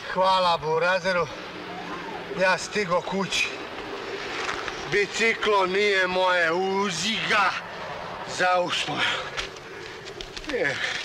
Hvala burazeru. Ja stigo kući. Biciklo nije moje, uzi ga za usmor.